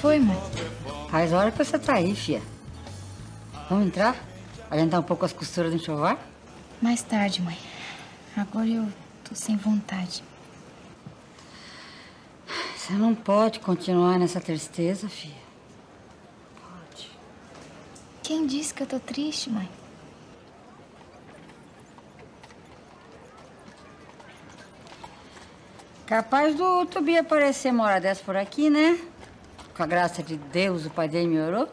foi, mãe? Faz hora que você tá aí, fia. Vamos entrar? Adiantar um pouco as costuras do enxovar? Mais tarde, mãe. Agora eu tô sem vontade. Você não pode continuar nessa tristeza, filha. Pode. Quem disse que eu tô triste, mãe? Capaz do Tubi aparecer uma hora dessa por aqui, né? Com a graça de Deus, o pai dele me orou.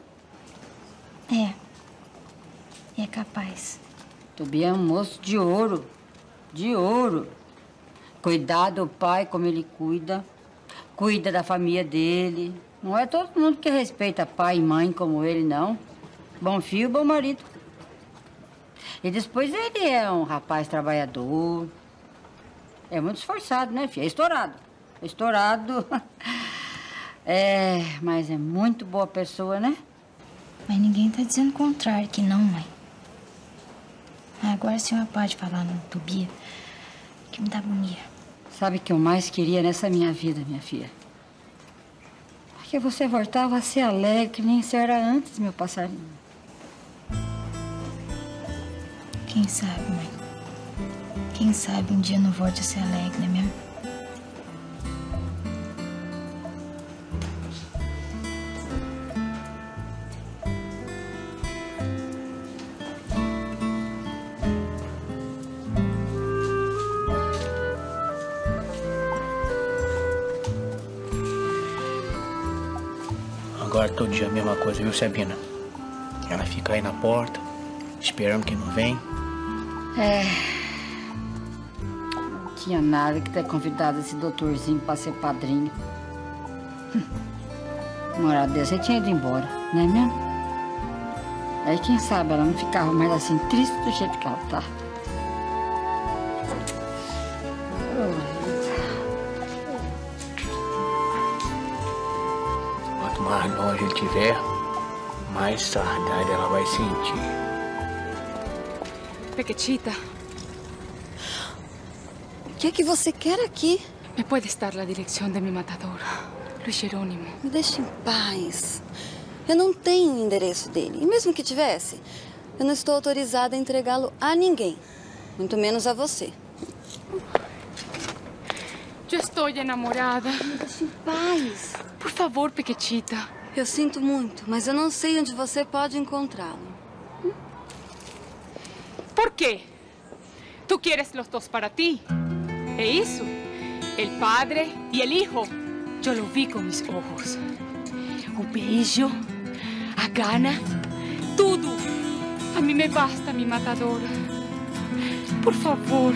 É capaz. Tubi é um moço de ouro. De ouro. Cuidar do pai como ele cuida. Cuida da família dele. Não é todo mundo que respeita pai e mãe como ele, não. Bom filho, bom marido. E depois ele é um rapaz trabalhador. É muito esforçado, né, filha? É estourado. Estourado. É, mas é muito boa pessoa, né? Mas ninguém tá dizendo o contrário que não, mãe. Agora a senhora pode falar no Tobia, que me dá agonia. Sabe o que eu mais queria nessa minha vida, minha filha? Porque você voltava a ser alegre, que nem você era antes, meu passarinho. Quem sabe, mãe? Quem sabe um dia eu não volte a ser alegre, né mesmo? Agora todo dia a mesma coisa, viu, Sabina? Ela fica aí na porta, esperando que não vem. Não tinha nada que ter convidado esse doutorzinho pra ser padrinho. Uma hora dessa ele tinha ido embora, não é mesmo? Aí quem sabe ela não ficava mais assim triste do jeito que ela tá. Quanto mais longe ele estiver, mais saudade ela vai sentir. Pequechita, O que é que você quer aqui? ¿me puedes dar la dirección de mi matador, Luis Jerónimo? Me deixe em paz. Eu não tenho o endereço dele. E mesmo que tivesse, eu não estou autorizada a entregá-lo a ninguém. Muito menos a você. Yo estoy enamorada. Me deixe em paz. Por favor, Pequechita. Eu sinto muito, mas eu não sei onde você pode encontrá-lo. ¿Por qué? Tú quieres los dos para ti. ¿E eso? El padre y el hijo. Yo lo vi con mis ojos. O beijo, a gana, tudo. A mí me basta, mi matador. Por favor.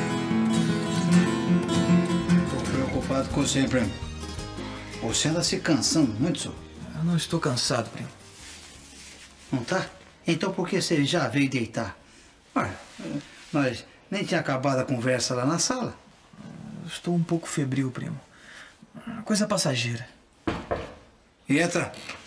Tô preocupado com você, primo. Você anda se cansando muito, senhor. Eu não estou cansado, primo. Não tá? Então por que você já veio deitar? Olha, nós nem tinha acabado a conversa lá na sala. Eu estou um pouco febril, primo. Coisa passageira. Entra.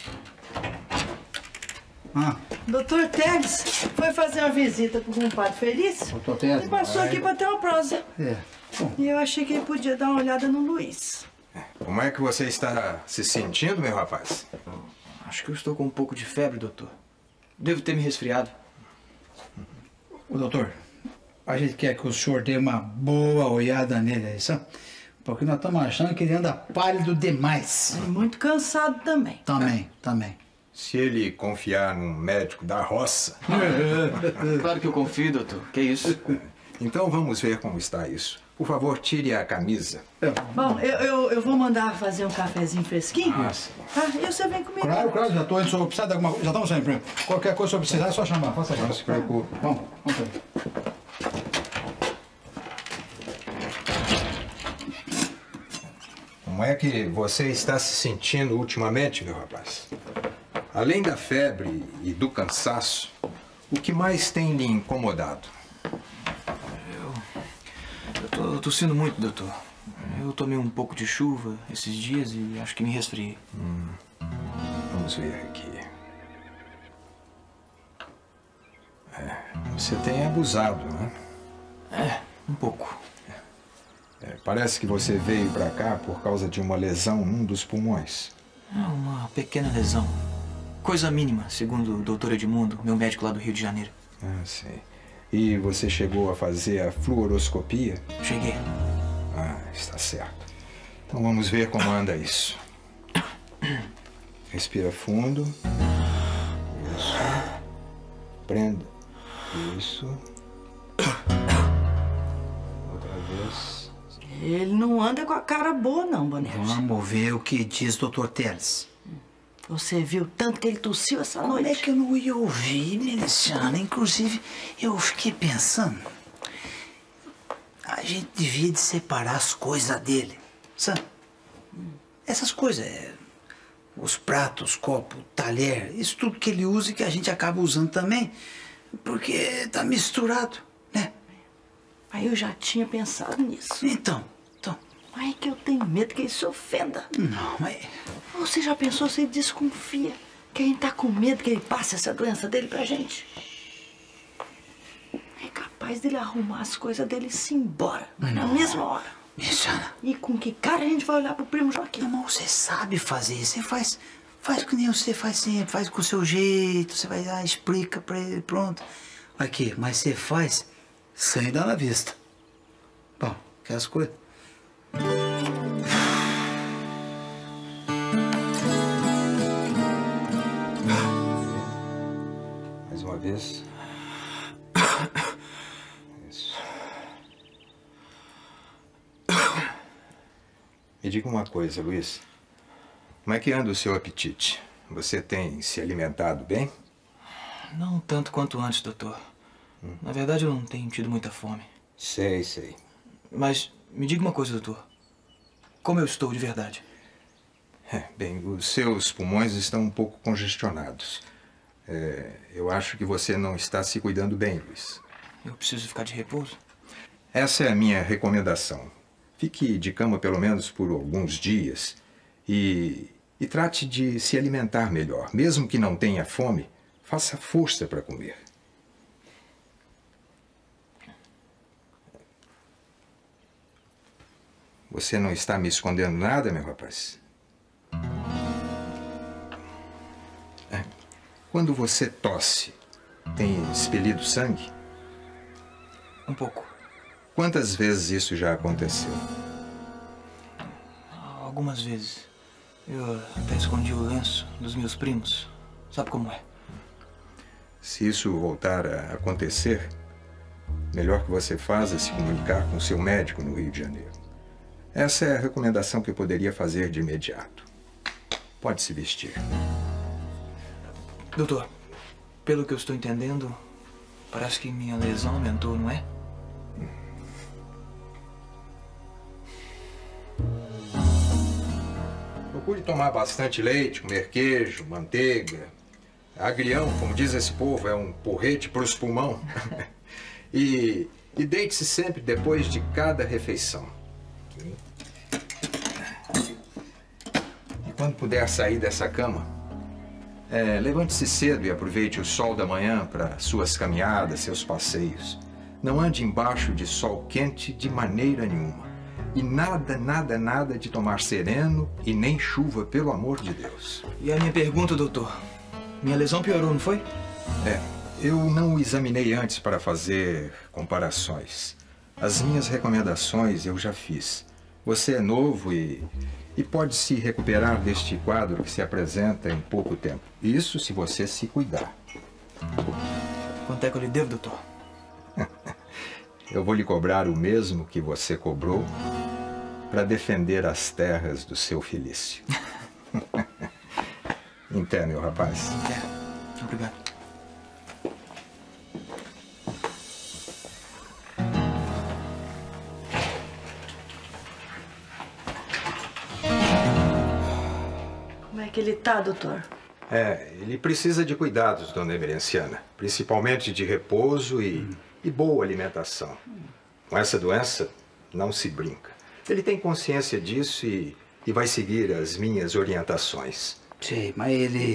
Doutor Teles foi fazer uma visita pro compadre Felício. Doutor Teles, Ele passou aqui pra ter uma prosa. Bom. E eu achei que ele podia dar uma olhada no Luiz. Como é que você está se sentindo, meu rapaz? Acho que eu estou com um pouco de febre, doutor. Devo ter me resfriado. Ô, doutor, a gente quer que o senhor dê uma boa olhada nele aí, sabe? Porque nós estamos achando que ele anda pálido demais. E muito cansado também. Também. Se ele confiar num médico da roça... Claro que eu confio, doutor. Que isso? Então vamos ver como está isso. Por favor, tire a camisa. Bom, eu vou mandar fazer um cafezinho fresquinho. Tá? E você vem comigo. Claro, já estou indo. Se eu precisar de alguma coisa, já estamos saindo, primo. Qualquer coisa, se eu precisar, é só chamar. Faça aí. Não se preocupe. Vamos aí. Como é que você está se sentindo ultimamente, meu rapaz? Além da febre e do cansaço, o que mais tem lhe incomodado? Eu tô tossindo muito, doutor. Eu tomei um pouco de chuva esses dias e acho que me resfriei. Vamos ver aqui. Você tem abusado, né? Um pouco. Parece que você veio pra cá por causa de uma lesão num dos pulmões. É uma pequena lesão. Coisa mínima, segundo o doutor Edmundo, meu médico lá do Rio de Janeiro. Ah, sei. E você chegou a fazer a fluoroscopia? Cheguei. Ah, está certo. Então vamos ver como anda isso. Respira fundo. Isso. Prenda. Isso. Outra vez. Ele não anda com a cara boa, não, Bonetti. Vamos ver o que diz o Dr. Teles. Você viu tanto que ele tossiu essa Como noite? é que eu não ia ouvir, Meliciana? Inclusive, eu fiquei pensando... A gente devia de separar as coisas dele, sabe? Essas coisas, os pratos, copo, talher, isso tudo que ele usa e que a gente acaba usando também, porque tá misturado, né? Aí eu já tinha pensado nisso. Então... Mas é que eu tenho medo que ele se ofenda. Não, mas... Você já pensou se ele desconfia que a gente tá com medo que ele passe essa doença dele pra gente? É capaz dele arrumar as coisas dele e se embora na mesma hora. Meliciana... E com que cara a gente vai olhar pro primo Joaquim? Não, mas você sabe fazer isso. Você faz que nem você faz sempre. Faz com o seu jeito. Você vai lá, explica pra ele, pronto. Aqui, mas você faz sem dar na vista. Bom, aquelas coisas. Mais uma vez. Isso. Me diga uma coisa, Luiz. Como é que anda o seu apetite? Você tem se alimentado bem? Não tanto quanto antes, doutor. Na verdade, eu não tenho tido muita fome. Sei. Mas me diga uma coisa, doutor. Como eu estou de verdade? Bem, os seus pulmões estão um pouco congestionados. Eu acho que você não está se cuidando bem, Luiz. Eu preciso ficar de repouso? Essa é a minha recomendação. Fique de cama pelo menos por alguns dias e trate de se alimentar melhor. Mesmo que não tenha fome, faça força para comer. Você não está me escondendo nada, meu rapaz? Quando você tosse, tem expelido sangue? Um pouco. Quantas vezes isso já aconteceu? Algumas vezes. Eu até escondi o lenço dos meus primos. Sabe como é? Se isso voltar a acontecer, melhor que você faça é se comunicar com seu médico no Rio de Janeiro. Essa é a recomendação que eu poderia fazer de imediato. Pode se vestir. Doutor, pelo que eu estou entendendo, parece que minha lesão aumentou, não é? Procure tomar bastante leite, comer queijo, manteiga. Agrião, como diz esse povo, é um porrete para os pulmões. E deite-se sempre depois de cada refeição. E quando puder sair dessa cama, levante-se cedo e aproveite o sol da manhã para suas caminhadas, seus passeios. Não ande embaixo de sol quente de maneira nenhuma. E nada de tomar sereno e nem chuva, pelo amor de Deus. E a minha pergunta, doutor? Minha lesão piorou, não foi? Eu não o examinei antes para fazer comparações. As minhas recomendações eu já fiz. Você é novo e pode se recuperar deste quadro que se apresenta em pouco tempo. Isso se você se cuidar. Quanto é que eu lhe devo, doutor? Eu vou lhe cobrar o mesmo que você cobrou para defender as terras do seu Felício. Entende, meu rapaz? Obrigado. Como é que ele tá, doutor? Ele precisa de cuidados, dona Emerenciana. Principalmente de repouso e boa alimentação. Com essa doença, não se brinca. Ele tem consciência disso e vai seguir as minhas orientações. Sei, mas ele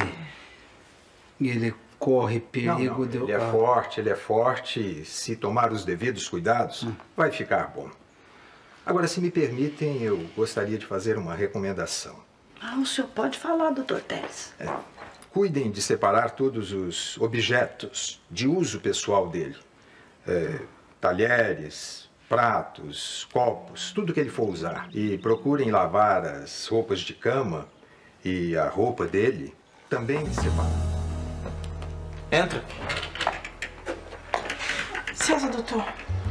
corre perigo de... Ele é forte e se tomar os devidos cuidados, vai ficar bom. Agora, se me permitem, eu gostaria de fazer uma recomendação. Ah, o senhor pode falar, doutor Teles. Cuidem de separar todos os objetos de uso pessoal dele. Talheres, pratos, copos, tudo que ele for usar. E procurem lavar as roupas de cama e a roupa dele também separar. Entra. Licença, doutor.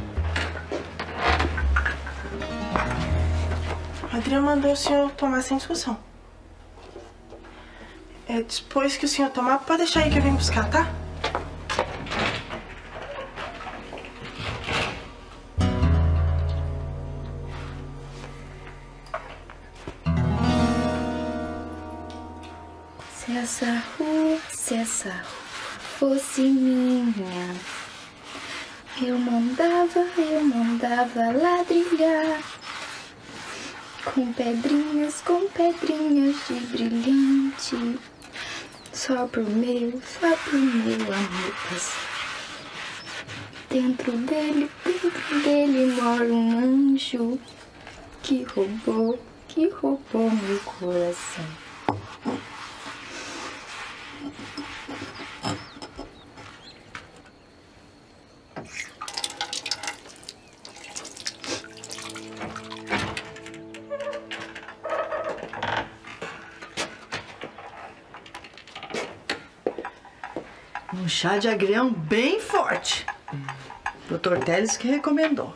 A Adriana mandou o senhor tomar sem discussão. Depois que o senhor tomar, pode deixar aí que eu venho buscar, tá? Se essa rua fosse minha, eu mandava ladrilhar com pedrinhas de brilhante, só pro meu amor passar. Dentro dele mora um anjo que roubou meu coração. Um chá de agrião bem forte. Doutor Teles que recomendou.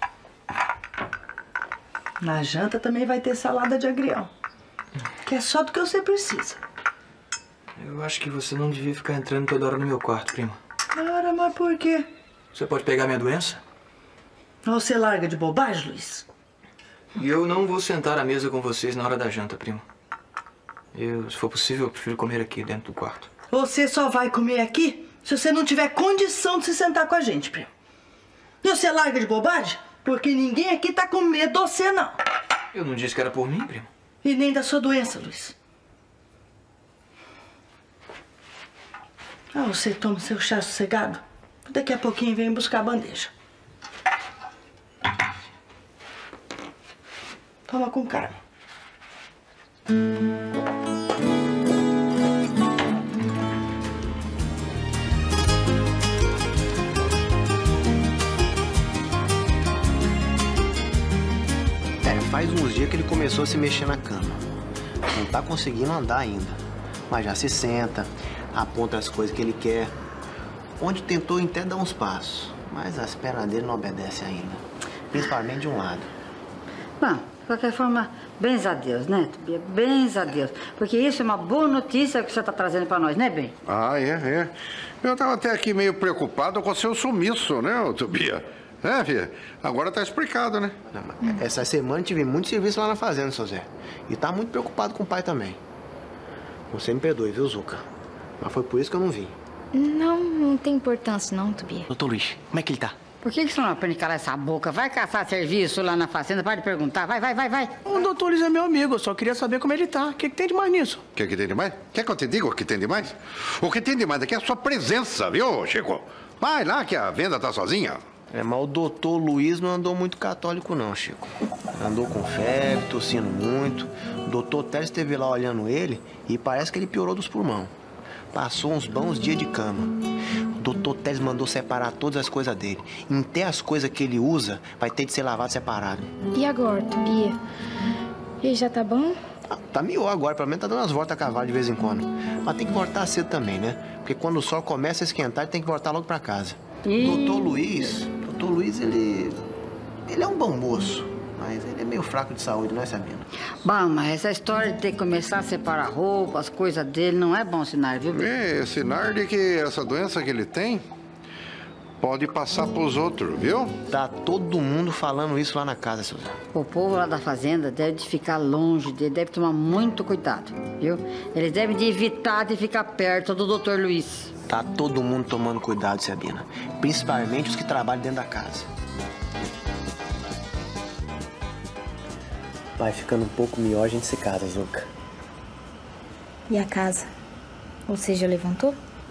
Na janta também vai ter salada de agrião. Que é só do que você precisa. Eu acho que você não devia ficar entrando toda hora no meu quarto, prima. Cara, mas por quê? Você pode pegar minha doença? Ou você larga de bobagem, Luiz? E eu não vou sentar à mesa com vocês na hora da janta, prima. Se for possível, eu prefiro comer aqui dentro do quarto. Você só vai comer aqui se você não tiver condição de se sentar com a gente, primo. E você larga de bobagem? Porque ninguém aqui tá com medo de você, não. Eu não disse que era por mim, primo. E nem da sua doença, Luiz. Você toma seu chá sossegado. Daqui a pouquinho vem buscar a bandeja. Toma com calma. Faz uns dias que ele começou a se mexer na cama. Não tá conseguindo andar ainda. Mas já se senta, aponta as coisas que ele quer. Onde tentou até dar uns passos. Mas as pernas dele não obedecem ainda. Principalmente de um lado. Bom, de qualquer forma, bens a Deus, né, Tobia? Bens a Deus. Porque isso é uma boa notícia que você tá trazendo pra nós, né, bem? É. Eu tava até aqui meio preocupado com o seu sumiço, né, Tobia? Filha? Agora tá explicado, né? Essa semana tive muito serviço lá na fazenda, seu Zé. E tá muito preocupado com o pai também. Você me perdoe, viu, Zuca? Mas foi por isso que eu não vim. Não tem importância não, Tobia. Doutor Luiz, como é que ele tá? Por que você não aprende a calar essa boca? Vai caçar serviço lá na fazenda, para de perguntar. Vai. O doutor Luiz é meu amigo, eu só queria saber como ele tá. O que tem de mais nisso? O que tem de mais? Quer que eu te diga o que tem de mais? O que tem de mais aqui é a sua presença, viu, Chico? Vai lá que a venda tá sozinha. Mas o doutor Luiz não andou muito católico não, Chico. Andou com febre, tossindo muito. O doutor Teles esteve lá olhando ele e parece que ele piorou dos pulmão. Passou uns bons dias de cama. O doutor Teles mandou separar todas as coisas dele. E até as coisas que ele usa vai ter de ser lavado separado. E agora, Tobia? Ele já tá bom? Tá melhor agora, pelo menos tá dando umas voltas a cavalo de vez em quando. Mas tem que voltar cedo também, né? Porque quando o sol começa a esquentar, ele tem que voltar logo pra casa. Doutor Luiz, ele é um bom moço, mas ele é meio fraco de saúde, não é, Sabina? Bom, mas essa história de ter que começar a separar roupa, as coisas dele, não é bom sinal, viu? É sinal de que essa doença que ele tem pode passar pros outros, viu? Tá todo mundo falando isso lá na casa, seu Zé. O povo lá da fazenda deve de ficar longe dele, deve tomar muito cuidado, viu? Eles devem de evitar de ficar perto do doutor Luiz. Tá todo mundo tomando cuidado, Sabina. Principalmente os que trabalham dentro da casa. Vai ficando um pouco melhor, a gente se casa, Zuca. E a casa? Você já levantou?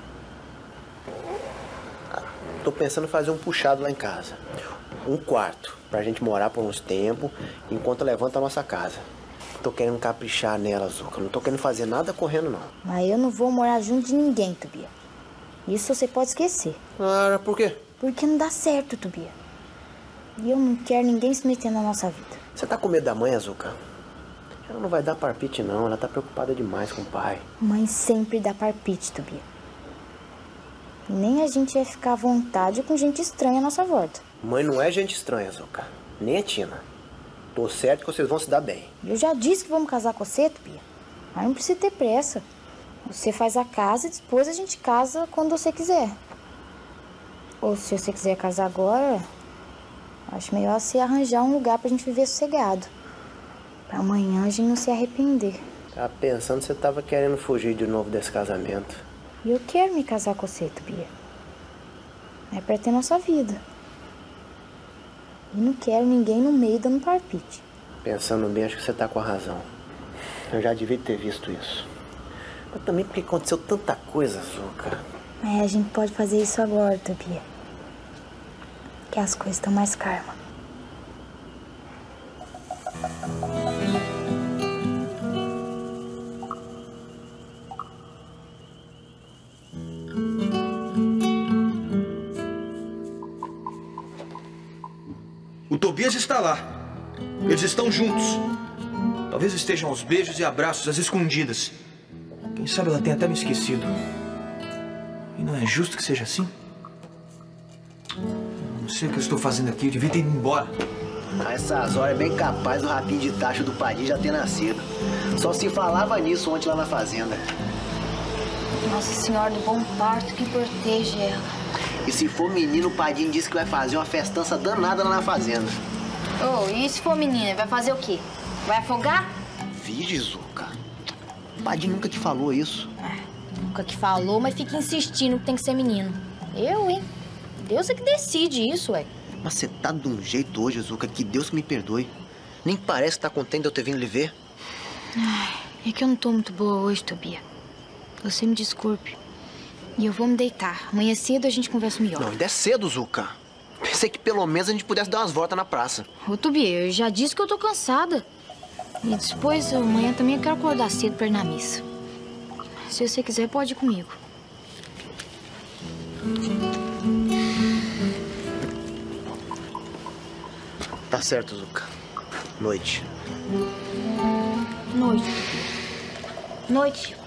Tô pensando em fazer um puxado lá em casa. Um quarto, pra gente morar por uns tempos, enquanto levanta a nossa casa. Tô querendo caprichar nela, Zuca. Não tô querendo fazer nada correndo, não. Mas eu não vou morar junto de ninguém, Tobia. Isso você pode esquecer. Ah, por quê? Porque não dá certo, Tobia. E eu não quero ninguém se metendo na nossa vida. Você tá com medo da mãe, Azuca? Ela não vai dar palpite, não. Ela tá preocupada demais com o pai. Mãe sempre dá palpite, Tobia. E nem a gente vai ficar à vontade com gente estranha à nossa volta. Mãe não é gente estranha, Azuca. Nem a Tina. Tô certo que vocês vão se dar bem. Eu já disse que vamos casar com você, Tobia. Mas não precisa ter pressa. Você faz a casa e depois a gente casa quando você quiser. Ou se você quiser casar agora, acho melhor você arranjar um lugar pra gente viver sossegado. Pra amanhã a gente não se arrepender. Tava pensando que você tava querendo fugir de novo desse casamento. E eu quero me casar com você, Tobia. É pra ter nossa vida. E não quero ninguém no meio dando palpite. Pensando bem, acho que você tá com a razão. Eu já devia ter visto isso. Mas também porque aconteceu tanta coisa, Zuca. É, a gente pode fazer isso agora, Tobia. Que as coisas estão mais calmas. O Tobias está lá. Eles estão juntos. Talvez estejam aos beijos e abraços, às escondidas. Quem sabe ela tenha até me esquecido. E não é justo que seja assim? Eu não sei o que eu estou fazendo aqui. Eu devia ter ido embora. A essas horas é bem capaz o rapinho de tacho do Padinho já ter nascido. Só se falava nisso ontem lá na fazenda. Nossa Senhora do Bom Parto que protege ela. E se for menino, o Padinho disse que vai fazer uma festança danada lá na fazenda. Oh, e se for menina, vai fazer o quê? Vai afogar? Vige, Zuca. O Padinho nunca te falou isso. Nunca que falou, mas fica insistindo que tem que ser menino. Eu, hein? Deus é que decide isso, ué. Mas você tá de um jeito hoje, Zuca, que Deus me perdoe. Nem parece que tá contente de eu ter vindo lhe ver. Ai, é que eu não tô muito boa hoje, Tobia. Você me desculpe. E eu vou me deitar. Amanhã cedo a gente conversa melhor. Não, ainda é cedo, Zuca. Pensei que pelo menos a gente pudesse dar umas voltas na praça. Ô, Tobia, eu já disse que eu tô cansada. E depois, amanhã também eu quero acordar cedo pra ir na missa. Se você quiser, pode ir comigo. Tá certo, Zuca. Noite. Noite. Noite.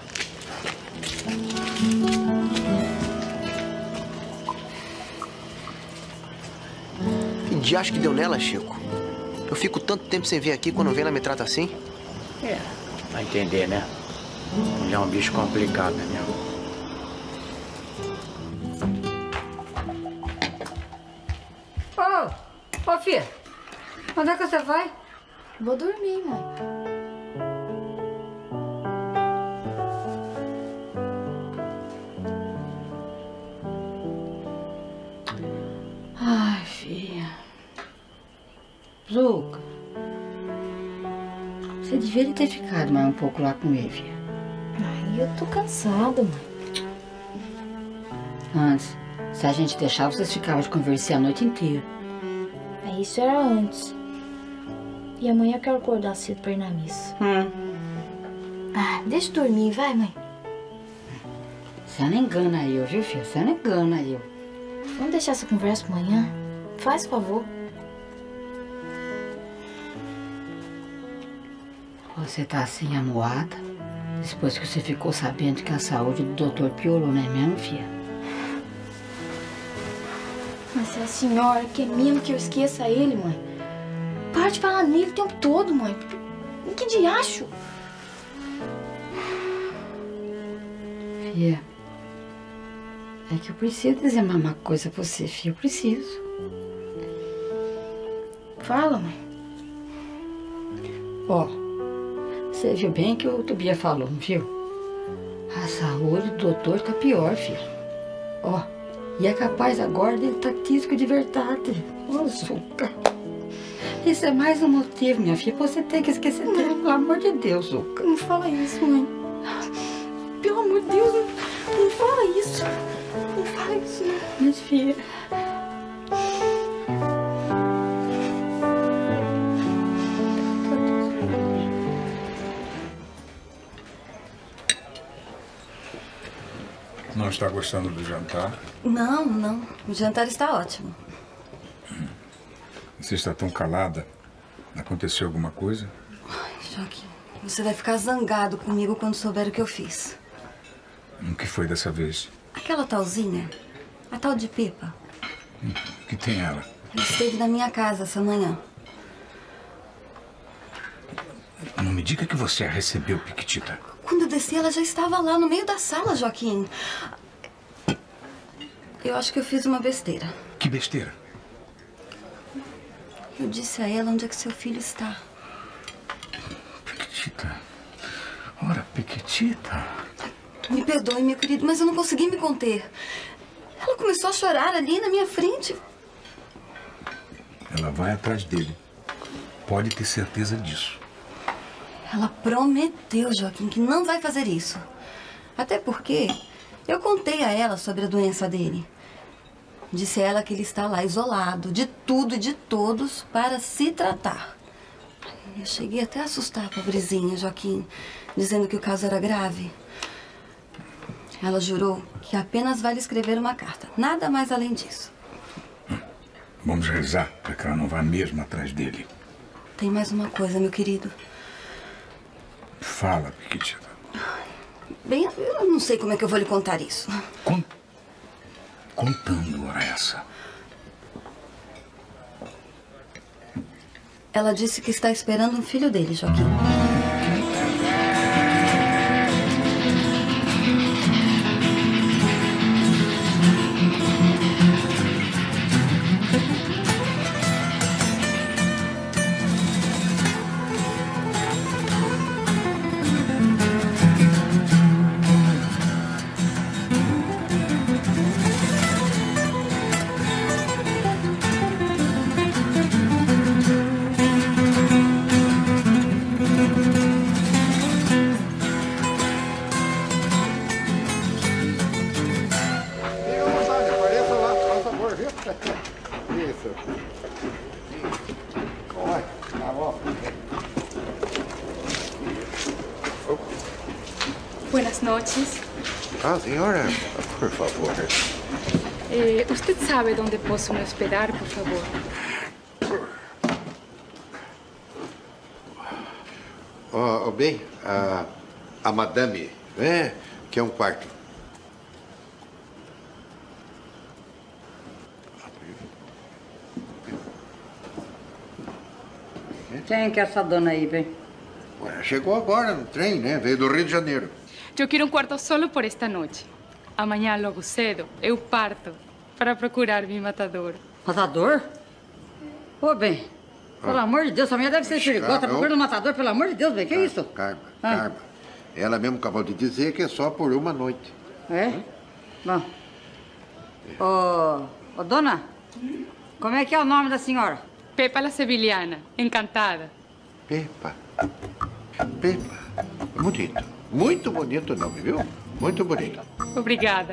Que diacho que deu nela, Chico? Eu fico tanto tempo sem vir aqui, quando vem ela me trata assim? É, vai entender, né? Mulher é um bicho complicado, né, meu? Ô, filha, onde é que você vai? Vou dormir, mãe. Ai, filha. Zuca, você devia ter ficado mais um pouco lá com ele, filha. Ai, eu tô cansada, mãe. Antes, se a gente deixava, vocês ficavam de conversar a noite inteira. Isso era antes. E amanhã eu quero acordar cedo pra ir na missa. Ah, deixa eu dormir, vai, mãe. Você não engana eu, viu, filha? Você não engana eu. Vamos deixar essa conversa pra amanhã? Faz favor. Você tá assim, amuada, depois que você ficou sabendo que a saúde do doutor piorou, não é mesmo, filha? Mas é a senhora quer mesmo que eu esqueça ele, mãe? Para de falar nele o tempo todo, mãe. Que diacho? Filha, é que eu preciso dizer uma coisa pra você, filha. Eu preciso. Fala, mãe. Ó, você viu bem que o Tobia falou, não viu? A saúde do doutor tá pior, filha. Ó, e é capaz agora dele tá tísico de verdade. Ô, Zuca. Isso é mais um motivo, minha filha, pra você ter que esquecer dele, pelo amor de Deus, Zuca. Não fala isso, mãe. Pelo amor de Deus, não fala isso. Não fala isso, não. Mas, filha... está gostando do jantar? Não, não. O jantar está ótimo. Você está tão calada. Aconteceu alguma coisa? Ai, Joaquim, você vai ficar zangado comigo quando souber o que eu fiz. O que foi dessa vez? Aquela talzinha, a tal de Pepa. O que tem ela? Ela esteve na minha casa essa manhã. Não me diga que você a recebeu, Piquitita. Quando eu desci, ela já estava lá no meio da sala, Joaquim. Eu acho que eu fiz uma besteira. Que besteira? Eu disse a ela onde é que seu filho está. Piquitita. Ora, Piquitita. Me perdoe, meu querido, mas eu não consegui me conter. Ela começou a chorar ali na minha frente. Ela vai atrás dele. Pode ter certeza disso. Ela prometeu, Joaquim, que não vai fazer isso. Até porque eu contei a ela sobre a doença dele. Disse a ela que ele está lá isolado de tudo e de todos para se tratar. Eu cheguei até a assustar a pobrezinha, Joaquim, dizendo que o caso era grave. Ela jurou que apenas vai lhe escrever uma carta. Nada mais além disso. Vamos rezar para que ela não vá mesmo atrás dele. Tem mais uma coisa, meu querido. Fala, Piquitita. Bem, eu não sei como é que eu vou lhe contar isso. Contando, ora essa. Ela disse que está esperando um filho dele, Joaquim. Buenas noches. Ah, senhora, por favor. ¿Usted sabe dónde puedo me hospedar, por favor? Bem, a madame, né, quer um quarto. Quem que é essa dona aí, bem? Ué, chegou agora no trem, né? Veio do Rio de Janeiro. Yo quiero un cuarto solo por esta noche. Amanhã, logo cedo, eu parto para procurar mi matador. Matador? Ô, bem, pelo amor de Deus, a minha deve ser perigosa. Tá procurando um matador, pelo amor de Deus, bem, que é isso? Calma. Ela mesmo acabou de dizer que é só por uma noite. É? Bom. Ô, dona, como é que é o nome da senhora? Pepa la Sevillana, encantada. Pepa. Bonito. Muito bonito o nome, viu? Muito bonito. Obrigada.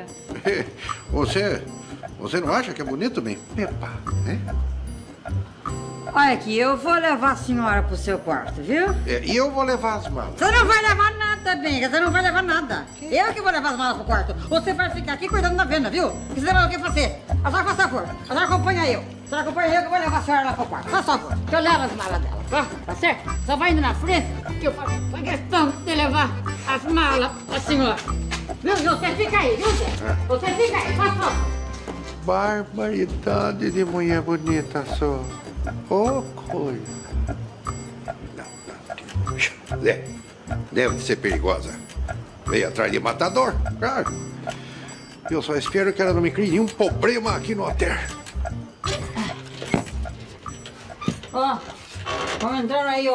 Você não acha que é bonito, bem? Pepa, né? Olha aqui, eu vou levar a senhora pro seu quarto, viu? E eu vou levar as malas. Você não vai levar nada, Benga, você não vai levar nada. Eu que vou levar as malas pro quarto. Você vai ficar aqui cuidando da venda, viu? Que você vai o que fazer? A senhora faz favor, a senhora acompanha eu. A senhora acompanha eu que eu vou levar a senhora lá pro quarto. Faz favor, que eu levo as malas dela, tá certo? Só vai indo na frente que eu faço questão de levar as malas da senhora. Viu? Você fica aí, viu, Zé? Você fica aí, faz favor. Barbaridade de mulher bonita só. Ô, coisa. Não. Deve ser perigosa. Veio atrás de matador, claro. Eu só espero que ela não me crie nenhum problema aqui no hotel. Ó, vamos entrando aí,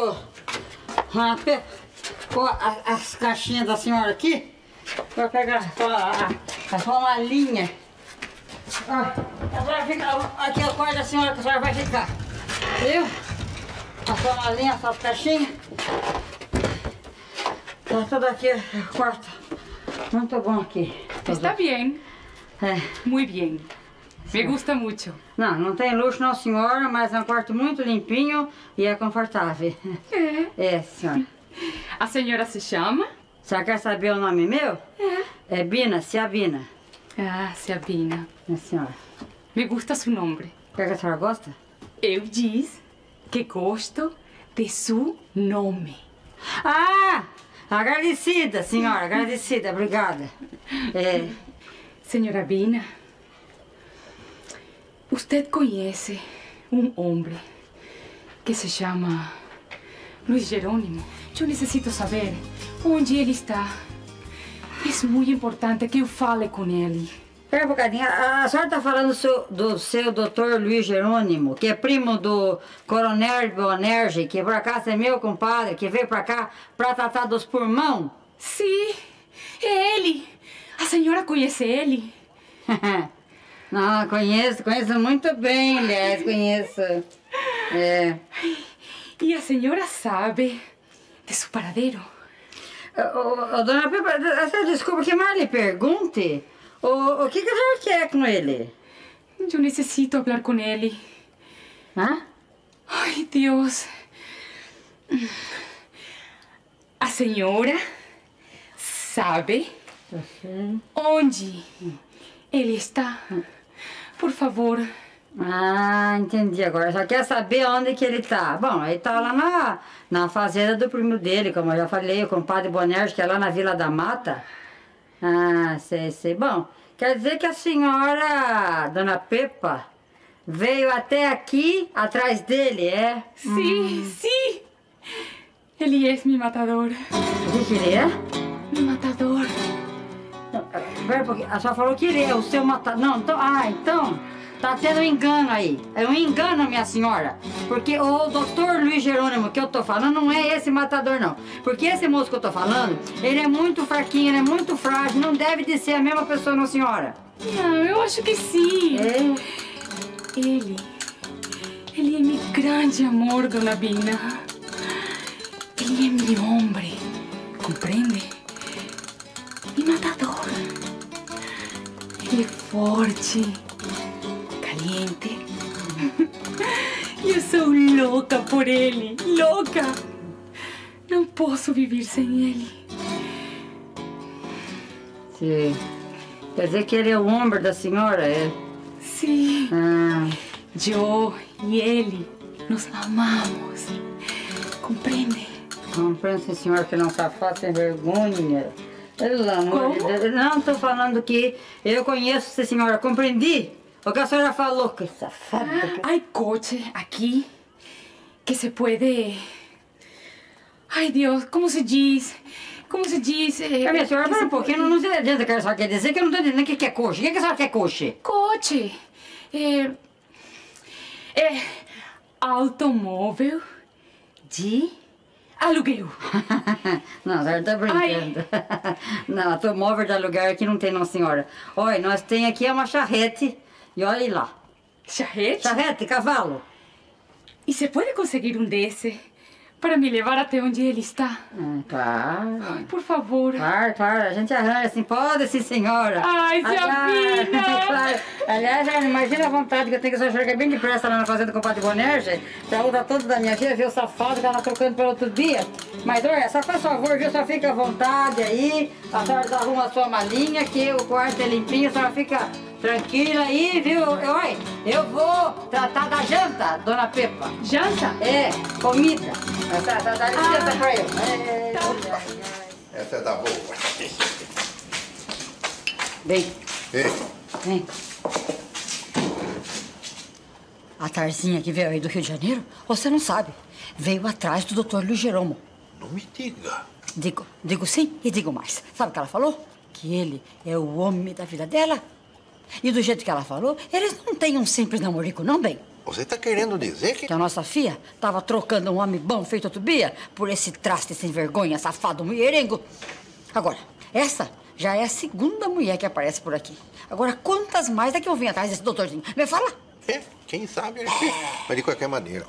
as caixinhas da senhora aqui. Vou pegar só uma linha. A senhora fica aqui, o quarto da senhora que a senhora vai ficar. Viu? Só uma linha, só as caixinhas. Tá tudo aqui, o quarto. Muito bom aqui. Está bien. Muy bien. Me gusta mucho. Não tem luxo não, senhora, mas é um quarto muito limpinho e é confortável. É, senhora. A senhora se chama? A senhora quer saber o nome meu? É Bina, Cia Bina. Ah, Sabina. A senhora. Me gusta seu nome. O que a senhora gosta? Eu disse que gosto de seu nome. Ah! Agradecida, senhora, agradecida, obrigada. Senhora Bina, usted conhece homem que se chama Luiz Jerônimo? Eu necessito saber onde ele está. É muito importante que eu fale com ele. Espera um bocadinho. A senhora está falando do seu doutor Luiz Jerônimo, que é primo do coronel Bonerge, que por acaso é meu compadre, que veio para cá para tratar dos pulmão? Sim, é ele. A senhora conhece ele? Não, conheço muito bem, aliás, conheço. E a senhora sabe de seu paradeiro? Dona Pepa, desculpa que mais lhe pergunte. O que a senhora quer com ele? Eu necessito falar com ele. Hã? Ai, Deus. A senhora sabe onde ele está? Por favor. Ah, entendi agora. Só quer saber onde que ele tá. Bom, ele tá lá na fazenda do primo dele, como eu já falei, o compadre Bonerge, que é lá na Vila da Mata. Ah, sei. Bom, quer dizer que a senhora, Dona Pepa, veio até aqui atrás dele, é? Sim. Ele é meu matador. O que ele é? Meu matador. Espera um pouquinho. A senhora falou que ele é o seu matador. Não, então tá tendo um engano aí. É um engano, minha senhora. Porque o doutor Luiz Jerônimo que eu tô falando não é esse matador, não. Porque esse moço que eu tô falando, ele é muito fraquinho, ele é muito frágil. Não deve de ser a mesma pessoa, não, senhora. Não, eu acho que sim. Ele é meu grande amor, Dona Bina. Ele é meu homem. Compreende? Mi matador. Ele é forte, caliente. Eu sou louca por ele, louca. Não posso viver sem ele. Sim. Quer dizer que ele é o homem da senhora, é? Sim. Eu e ele nos amamos. Compreende? Compreendo, sim, senhora, que não safado, sem vergonha. Pelo amor de Deus. Não, tô falando que eu conheço essa senhora. Compreendi o que a senhora falou. Que safada. Há coche aqui que se pode... Ai, Deus, como se diz? Como se diz? Minha senhora, para um pouquinho, não adianta que a senhora quer dizer, que eu não tô entendendo o que é coche. O que a senhora quer coche? Coche. É automóvel de aluguel. Não, a senhora tá brincando. Não, automóvel de aluguel aqui não tem, não, senhora. Olha, nós tem aqui uma charrete e olha aí lá. Charrete? Charrete, cavalo. E você pode conseguir um desse para me levar até onde ele está? Claro. Ai, por favor. Claro, a gente arranja assim. Pode, sim, senhora. Ai, Sabina! Claro. Aliás, imagina a vontade que eu tenho que essa chegar bem depressa lá na fazenda do compadre Bonerge, pra lutar toda da minha filha, ver o safado que ela trocando pelo outro dia. Mas, olha, só faz favor, viu? Só fica à vontade aí. A senhora arruma a sua malinha, que o quarto é limpinho, a senhora fica tranquila aí, viu? Olha, eu vou tratar da janta, Dona Pepa. Janta? É, comida. Dá licença pra eu. Essa é da boa. Vem. Ei. Vem. A Tarzinha que veio aí do Rio de Janeiro, você não sabe. Veio atrás do doutor Luiz Jerônimo. Não me diga. Digo sim e digo mais. Sabe o que ela falou? Que ele é o homem da vida dela. E do jeito que ela falou, eles não têm um simples namorico, não, bem? Você tá querendo dizer que... Que a nossa filha tava trocando um homem bom feito Tubia por esse traste sem vergonha, safado, mulherengo. Agora, essa já é a segunda mulher que aparece por aqui. Agora, quantas mais é que eu vim atrás desse doutorzinho? Me fala. Quem sabe... Mas de qualquer maneira,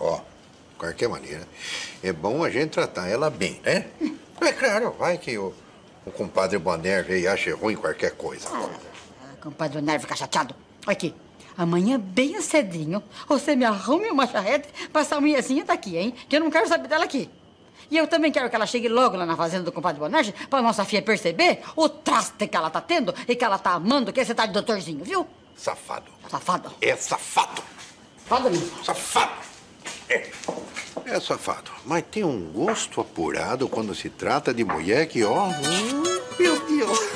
é bom a gente tratar ela bem, né? É claro, vai que o compadre Bonerge aí acha ruim qualquer coisa. Compadre Bonerge fica chateado. Aqui. Amanhã, bem cedinho, você me arrume uma charrete pra essa mulherzinha daqui, hein? Que eu não quero saber dela aqui. E eu também quero que ela chegue logo lá na fazenda do compadre Bonardi pra nossa filha perceber o traste que ela tá tendo e que ela tá amando que esse tal de doutorzinho, viu? Safado. Safado. É safado. Safado mesmo. Safado. É safado. Mas tem um gosto apurado quando se trata de mulher que, ó... Meu Deus.